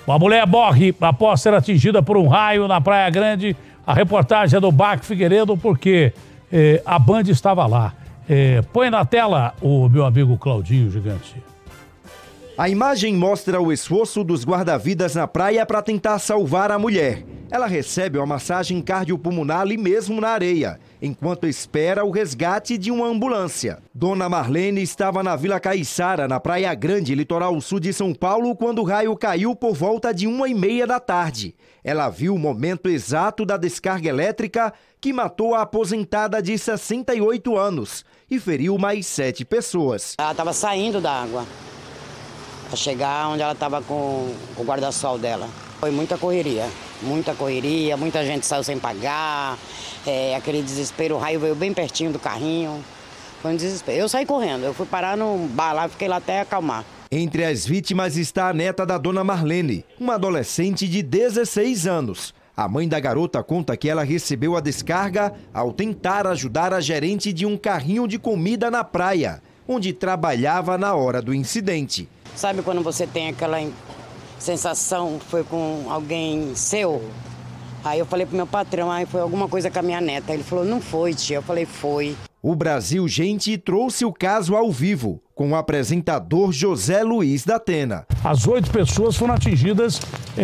Uma mulher morre após ser atingida por um raio na Praia Grande. A reportagem é do Bac Figueiredo, porque a Band estava lá. Põe na tela o meu amigo Claudinho Gigante. A imagem mostra o esforço dos guarda-vidas na praia para tentar salvar a mulher. Ela recebe uma massagem cardiopulmonar ali mesmo na areia, enquanto espera o resgate de uma ambulância. Dona Marlene estava na Vila Caiçara, na Praia Grande, litoral sul de São Paulo, quando o raio caiu por volta de 1h30 da tarde. Ela viu o momento exato da descarga elétrica que matou a aposentada de 68 anos e feriu mais 7 pessoas. Ela estava saindo da água para chegar onde ela estava com o guarda-sol dela. Foi muita correria, muita gente saiu sem pagar, aquele desespero, o raio veio bem pertinho do carrinho, foi um desespero. Eu saí correndo, eu fui parar no bar lá, fiquei lá até acalmar. Entre as vítimas está a neta da dona Marlene, uma adolescente de 16 anos. A mãe da garota conta que ela recebeu a descarga ao tentar ajudar a gerente de um carrinho de comida na praia, onde trabalhava na hora do incidente. Sabe quando você tem aquela sensação, foi com alguém seu? Aí eu falei pro meu patrão, foi alguma coisa com a minha neta. Ele falou, não foi, tia. Eu falei, foi. O Brasil Gente trouxe o caso ao vivo, com o apresentador José Luiz da Atena. As 8 pessoas foram atingidas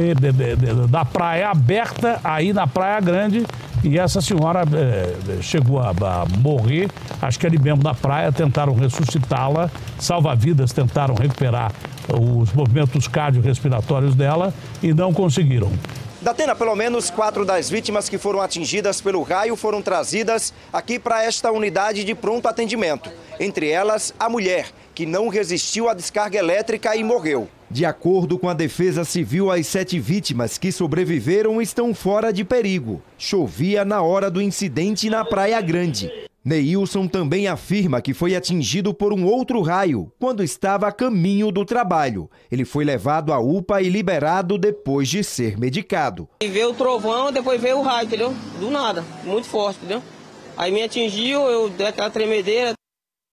da praia aberta, aí na Praia Grande, e essa senhora chegou a morrer, acho que ali mesmo na praia, tentaram ressuscitá-la, salva-vidas tentaram recuperar os movimentos cardiorrespiratórios dela e não conseguiram. Datena, pelo menos 4 das vítimas que foram atingidas pelo raio foram trazidas aqui para esta unidade de pronto atendimento. Entre elas, a mulher, que não resistiu à descarga elétrica e morreu. De acordo com a Defesa Civil, as 7 vítimas que sobreviveram estão fora de perigo. Chovia na hora do incidente na Praia Grande. Neilson também afirma que foi atingido por um outro raio quando estava a caminho do trabalho. Ele foi levado à UPA e liberado depois de ser medicado. E veio o trovão, depois veio o raio, entendeu? Do nada, muito forte, entendeu? Aí me atingiu, eu dei aquela tremedeira.